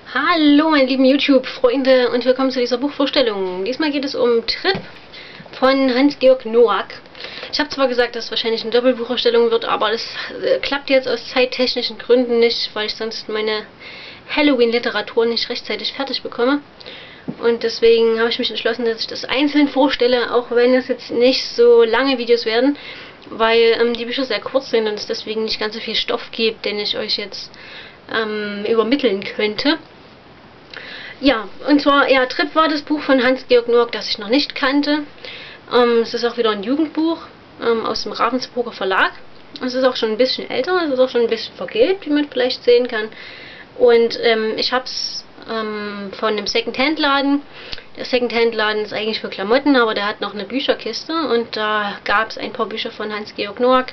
Hallo meine lieben YouTube-Freunde und willkommen zu dieser Buchvorstellung. Diesmal geht es um Trip von Hans-Georg Noack. Ich habe zwar gesagt, dass es wahrscheinlich eine Doppelbuchvorstellung wird, aber das klappt jetzt aus zeittechnischen Gründen nicht, weil ich sonst meine Halloween-Literatur nicht rechtzeitig fertig bekomme. Und deswegen habe ich mich entschlossen, dass ich das einzeln vorstelle, auch wenn es jetzt nicht so lange Videos werden, weil die Bücher sehr kurz sind und es deswegen nicht ganz so viel Stoff gibt, den ich euch jetzt übermitteln könnte. Ja, und zwar, ja, Trip war das Buch von Hans-Georg Noack, das ich noch nicht kannte. Es ist auch wieder ein Jugendbuch aus dem Ravensburger Verlag. Es ist auch schon ein bisschen älter, es ist auch schon ein bisschen vergilbt, wie man vielleicht sehen kann. Und ich habe es von einem Secondhand-Laden. Der Secondhand-Laden ist eigentlich für Klamotten, aber der hat noch eine Bücherkiste und da gab es ein paar Bücher von Hans-Georg Noack.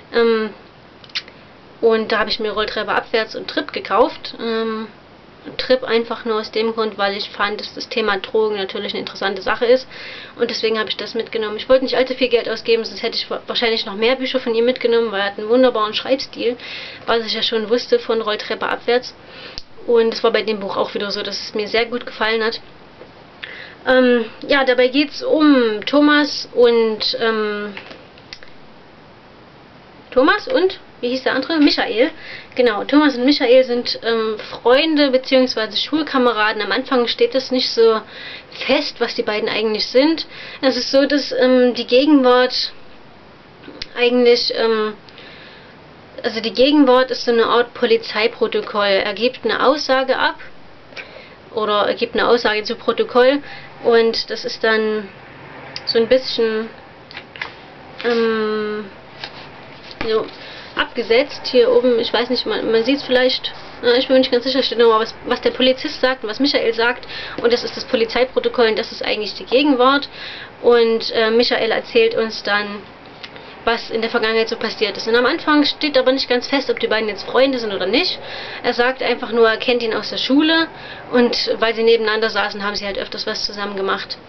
Und da habe ich mir Rolltreppe abwärts und Trip gekauft. Trip einfach nur aus dem Grund, weil ich fand, dass das Thema Drogen natürlich eine interessante Sache ist. Und deswegen habe ich das mitgenommen. Ich wollte nicht allzu viel Geld ausgeben, sonst hätte ich wahrscheinlich noch mehr Bücher von ihm mitgenommen, weil er hat einen wunderbaren Schreibstil, was ich ja schon wusste von Rolltreppe abwärts. Und es war bei dem Buch auch wieder so, dass es mir sehr gut gefallen hat. Ja, dabei geht es um Thomas und wie hieß der andere? Michael. Genau, Thomas und Michael sind Freunde bzw. Schulkameraden. Am Anfang steht es nicht so fest, was die beiden eigentlich sind. Es ist so, dass die Gegenwart eigentlich, also die Gegenwart ist so eine Art Polizeiprotokoll. Er gibt eine Aussage ab oder er gibt eine Aussage zu Protokoll und das ist dann so ein bisschen so abgesetzt. Hier oben, ich weiß nicht, man sieht es vielleicht, ich bin mir nicht ganz sicher, steht nochmal, was der Polizist sagt und was Michael sagt. Und das ist das Polizeiprotokoll und das ist eigentlich die Gegenwart. Und Michael erzählt uns dann, was in der Vergangenheit so passiert ist. Und am Anfang steht aber nicht ganz fest, ob die beiden jetzt Freunde sind oder nicht. Er sagt einfach nur, er kennt ihn aus der Schule und weil sie nebeneinander saßen, haben sie halt öfters was zusammen gemacht.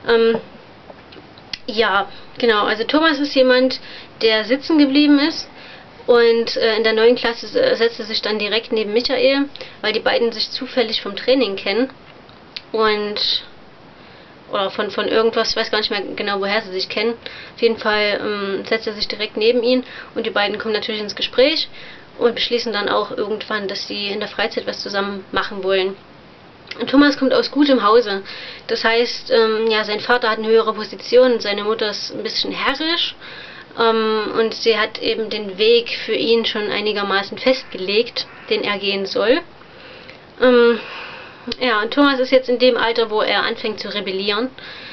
Ja, genau, also Thomas ist jemand, der sitzen geblieben ist. Und in der 9. Klasse setzt er sich dann direkt neben Michael, weil die beiden sich zufällig vom Training kennen. Oder von irgendwas, ich weiß gar nicht mehr genau, woher sie sich kennen. Auf jeden Fall setzt er sich direkt neben ihn und die beiden kommen natürlich ins Gespräch und beschließen dann auch irgendwann, dass sie in der Freizeit was zusammen machen wollen. Und Thomas kommt aus gutem Hause. Das heißt, ja, sein Vater hat eine höhere Position und seine Mutter ist ein bisschen herrisch. Und sie hat eben den Weg für ihn schon einigermaßen festgelegt, den er gehen soll. Ja, und Thomas ist jetzt in dem Alter, wo er anfängt zu rebellieren.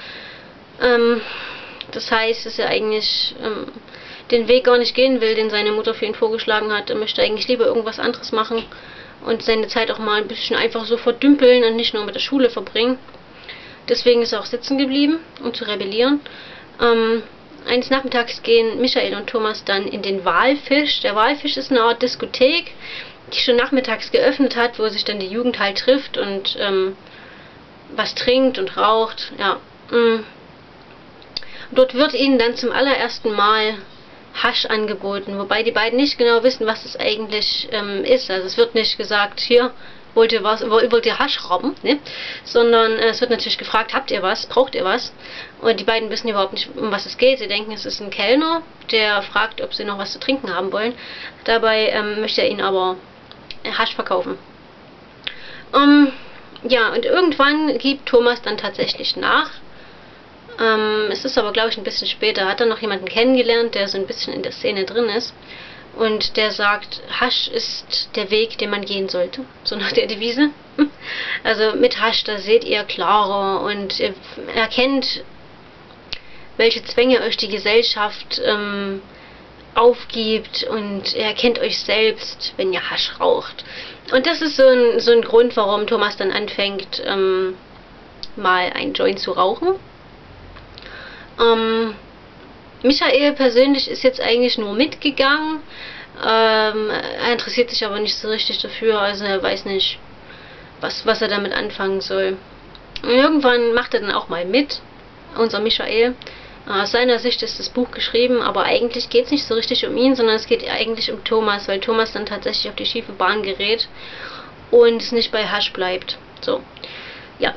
Das heißt, dass er eigentlich den Weg gar nicht gehen will, den seine Mutter für ihn vorgeschlagen hat. Er möchte eigentlich lieber irgendwas anderes machen und seine Zeit auch mal ein bisschen einfach so verdümpeln und nicht nur mit der Schule verbringen. Deswegen ist er auch sitzen geblieben, um zu rebellieren. Eines Nachmittags gehen Michael und Thomas dann in den Walfisch. Der Walfisch ist eine Art Diskothek, die schon nachmittags geöffnet hat, wo sich dann die Jugend halt trifft und was trinkt und raucht. Ja. Dort wird ihnen dann zum allerersten Mal Hasch angeboten, wobei die beiden nicht genau wissen, was es eigentlich ist. Also es wird nicht gesagt, hier, wollt ihr Hasch rauben, ne? Sondern es wird natürlich gefragt, habt ihr was, braucht ihr was? Und die beiden wissen überhaupt nicht, um was es geht. Sie denken, es ist ein Kellner, der fragt, ob sie noch was zu trinken haben wollen. Dabei möchte er ihnen aber Hasch verkaufen. Ja, und irgendwann gibt Thomas dann tatsächlich nach. Es ist aber, glaube ich, ein bisschen später. Hat er noch jemanden kennengelernt, der so ein bisschen in der Szene drin ist. Und der sagt, Hasch ist der Weg, den man gehen sollte. So nach der Devise. Also mit Hasch, da seht ihr klarer und ihr erkennt, welche Zwänge euch die Gesellschaft aufgibt und ihr erkennt euch selbst, wenn ihr Hasch raucht. Und das ist so ein Grund, warum Thomas dann anfängt, mal ein Joint zu rauchen. Michael persönlich ist jetzt eigentlich nur mitgegangen. Er interessiert sich aber nicht so richtig dafür, also er weiß nicht, was er damit anfangen soll. Und irgendwann macht er dann auch mal mit, unser Michael. Aus seiner Sicht ist das Buch geschrieben, aber eigentlich geht es nicht so richtig um ihn, sondern es geht eigentlich um Thomas, weil Thomas dann tatsächlich auf die schiefe Bahn gerät und es nicht bei Hasch bleibt. So, ja.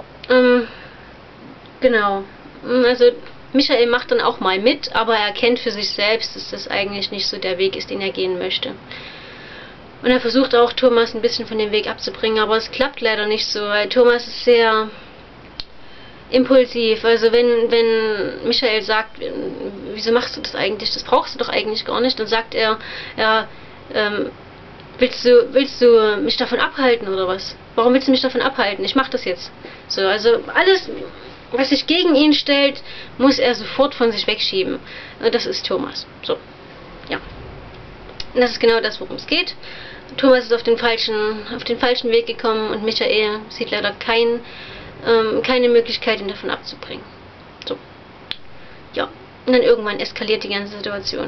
Genau. Also Michael macht dann auch mal mit, aber er erkennt für sich selbst, dass das eigentlich nicht so der Weg ist, den er gehen möchte. Und er versucht auch, Thomas ein bisschen von dem Weg abzubringen, aber es klappt leider nicht so, weil Thomas ist sehr impulsiv. Also wenn Michael sagt, wieso machst du das eigentlich, das brauchst du doch eigentlich gar nicht, dann sagt er, ja, willst du mich davon abhalten oder was? Warum willst du mich davon abhalten? Ich mach das jetzt. So, also alles, was sich gegen ihn stellt, muss er sofort von sich wegschieben. Das ist Thomas. So, ja. Und das ist genau das, worum es geht. Thomas ist auf den falschen Weg gekommen und Michael sieht leider keine Möglichkeit, ihn davon abzubringen. So. Ja. Und dann irgendwann eskaliert die ganze Situation.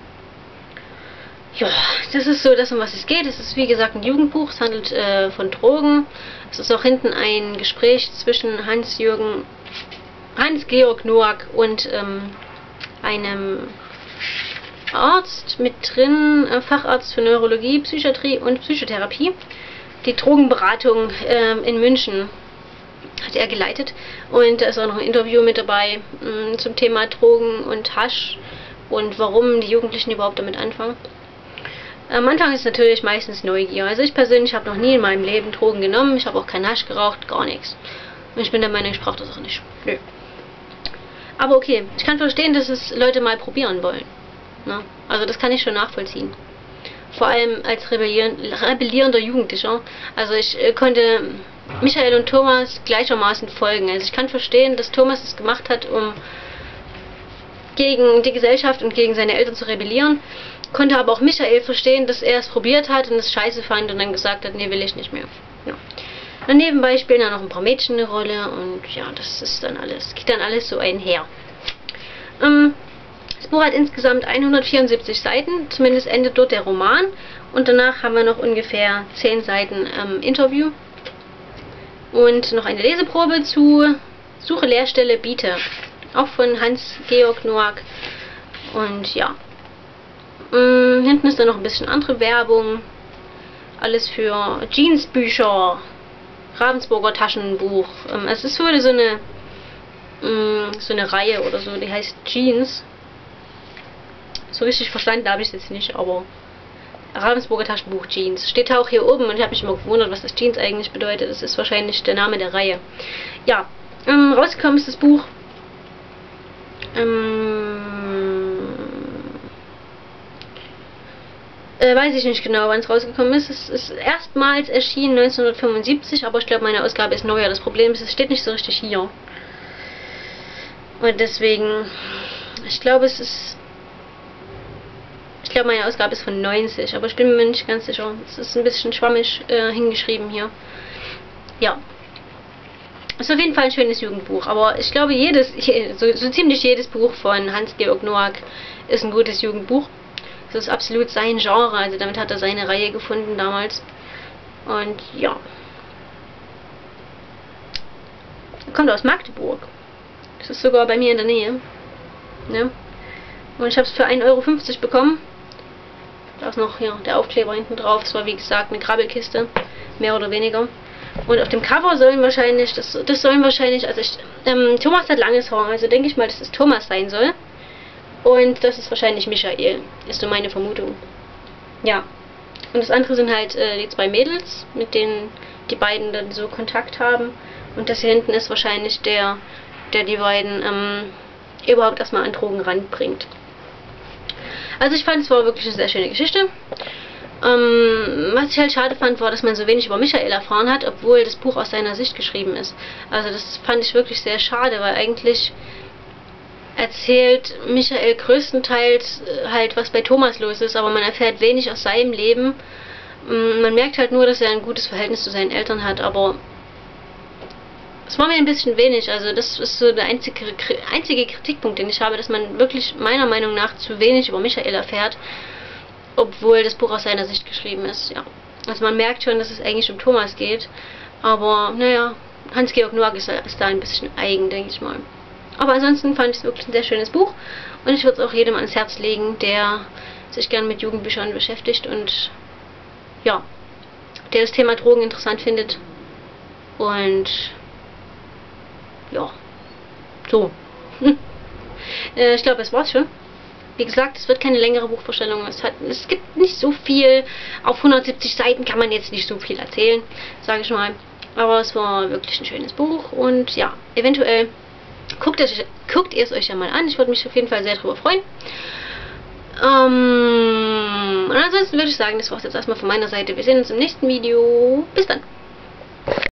Ja, das ist so das, um was es geht. Es ist wie gesagt ein Jugendbuch. Es handelt von Drogen. Es ist auch hinten ein Gespräch zwischen Hans-Georg Noack und einem Arzt mit drin, Facharzt für Neurologie, Psychiatrie und Psychotherapie. Die Drogenberatung in München hat er geleitet und da ist auch noch ein Interview mit dabei zum Thema Drogen und Hasch und warum die Jugendlichen überhaupt damit anfangen. Am Anfang ist natürlich meistens Neugier. Also ich persönlich habe noch nie in meinem Leben Drogen genommen, ich habe auch keinen Hasch geraucht, gar nichts. Und ich bin der Meinung, ich brauche das auch nicht. Nö. Aber okay, ich kann verstehen, dass es Leute mal probieren wollen. Na? Also das kann ich schon nachvollziehen. Vor allem als rebellierender Jugendlicher. Also ich konnte Michael und Thomas gleichermaßen folgen. Also ich kann verstehen, dass Thomas es gemacht hat, um gegen die Gesellschaft und gegen seine Eltern zu rebellieren. Konnte aber auch Michael verstehen, dass er es probiert hat und es scheiße fand und dann gesagt hat, nee, will ich nicht mehr. Ja. Und nebenbei spielen dann noch ein paar Mädchen eine Rolle und ja, das ist dann alles, geht dann alles so einher. Das Buch hat insgesamt 174 Seiten, zumindest endet dort der Roman und danach haben wir noch ungefähr 10 Seiten Interview und noch eine Leseprobe zu Suche Leerstelle biete, auch von Hans-Georg Noack und ja. Hinten ist dann noch ein bisschen andere Werbung, alles für Jeansbücher, Ravensburger Taschenbuch, es ist so eine Reihe oder so, die heißt Jeans. So richtig verstanden habe ich es jetzt nicht, aber Ravensburger Taschenbuch Jeans. Steht auch hier oben und ich habe mich immer gewundert, was das Jeans eigentlich bedeutet. Das ist wahrscheinlich der Name der Reihe. Ja, rausgekommen ist das Buch. Weiß ich nicht genau, wann es rausgekommen ist. Es ist erstmals erschienen 1975, aber ich glaube, meine Ausgabe ist neuer. Das Problem ist, es steht nicht so richtig hier. Und deswegen, ich glaube, meine Ausgabe ist von 90, aber ich bin mir nicht ganz sicher. Es ist ein bisschen schwammig hingeschrieben hier. Ja. Ist auf jeden Fall ein schönes Jugendbuch, aber ich glaube, so ziemlich jedes Buch von Hans-Georg Noack ist ein gutes Jugendbuch. Das ist absolut sein Genre, also damit hat er seine Reihe gefunden damals. Und ja. Er kommt aus Magdeburg. Das ist sogar bei mir in der Nähe. Ja. Und ich habe es für 1,50 € bekommen. Da ist noch hier der Aufkleber hinten drauf. Das war wie gesagt eine Krabbelkiste, mehr oder weniger. Und auf dem Cover sollen wahrscheinlich, Thomas hat langes Haar, also denke ich mal, dass es Thomas sein soll. Und das ist wahrscheinlich Michael, ist so meine Vermutung. Ja. Und das andere sind halt die zwei Mädels, mit denen die beiden dann so Kontakt haben. Und das hier hinten ist wahrscheinlich der die beiden überhaupt erstmal an Drogen ranbringt. Also ich fand, es war wirklich eine sehr schöne Geschichte. Was ich halt schade fand, war, dass man so wenig über Michael erfahren hat, obwohl das Buch aus seiner Sicht geschrieben ist. Also das fand ich wirklich sehr schade, weil eigentlich erzählt Michael größtenteils halt, was bei Thomas los ist, aber man erfährt wenig aus seinem Leben. Man merkt halt nur, dass er ein gutes Verhältnis zu seinen Eltern hat, aber es war mir ein bisschen wenig. Also das ist so der einzige Kritikpunkt, den ich habe, dass man wirklich meiner Meinung nach zu wenig über Michael erfährt, obwohl das Buch aus seiner Sicht geschrieben ist. Ja. Also man merkt schon, dass es eigentlich um Thomas geht, aber naja, Hans-Georg Noack ist da ein bisschen eigen, denke ich mal. Aber ansonsten fand ich es wirklich ein sehr schönes Buch und ich würde es auch jedem ans Herz legen, der sich gern mit Jugendbüchern beschäftigt und ja, der das Thema Drogen interessant findet. Und ja, so. Ich glaube, das war's schon. Wie gesagt, es wird keine längere Buchvorstellung. Es gibt nicht so viel. Auf 170 Seiten kann man jetzt nicht so viel erzählen, sage ich mal. Aber es war wirklich ein schönes Buch. Und ja, eventuell guckt ihr es euch ja mal an. Ich würde mich auf jeden Fall sehr darüber freuen. Und ansonsten würde ich sagen, das war's jetzt erstmal von meiner Seite. Wir sehen uns im nächsten Video. Bis dann.